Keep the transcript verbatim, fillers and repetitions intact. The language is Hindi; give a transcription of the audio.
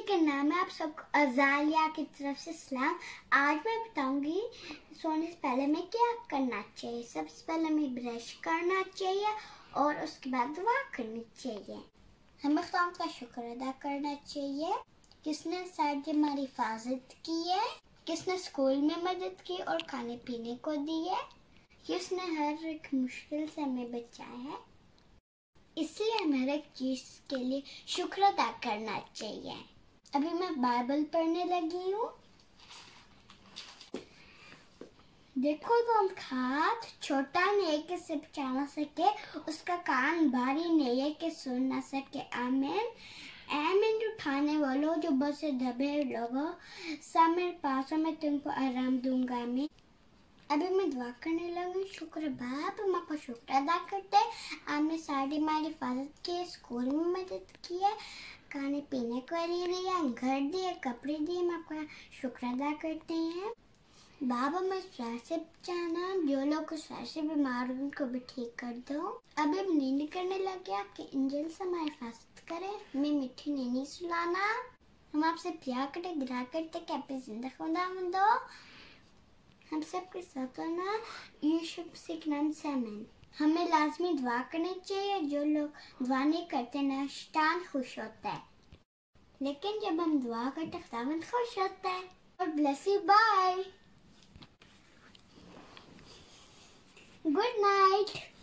के नाम है आप सबको अजालिया की तरफ से सलाम। आज मैं बताऊंगी सोने से पहले में क्या करना चाहिए। सबसे पहले हमें ब्रश करना चाहिए और उसके बाद दुआ करनी चाहिए। हमें खुदा का शुक्र अदा करना चाहिए किसने सारी हमारी हिफाजत की है, किसने स्कूल में मदद की और खाने पीने को दी है, किसने हर एक मुश्किल से हमें बचाया है। इसलिए हमें हर एक चीज के लिए शुक्र अदा करना चाहिए। अभी मैं बाइबल पढ़ने लगी हूँ। देखो तो हम हाथ छोटा नहीं है कि सिर बचा ना सके, उसका कान भारी नहीं है कि सुन ना सके। आमीन आमीन। उठाने वालों जो बस से दबे लोगों, सब मेरे पास मैं तुमको आराम दूंगा। आमीन। अभी मैं दुआ करने लगी। शुक्र बाप, हम आपका शुक्र अदा करते हैं। आपने सारी हमारी हिफाजत की, स्कूल में मदद की है, खाने पीने को दिया, घर दिए, कपड़े दिए। हम आपका शुक्र अदा करते हैं। बाबा मैं स्वस्थ से बचाना, जो लोग स्वस्थ से बीमार हो उनको भी ठीक कर दो। अभी हम नींद करने लगे। आपके इंजल से हमारी हिफाजत करें, हमें मीठी नींद सुलाना। हम आपसे प्यार करते गिरा करते कि आप जिंदा खुदा दो। हम सबके साथ ना यीशु मसीह के नाम से आमीन। हमें लाजमी दुआ करनी चाहिए। जो लोग दुआ नहीं करते ना शैतान खुश होता है, लेकिन जब हम दुआ करते खुदावंद खुश होता है। और bless you, bye, good night.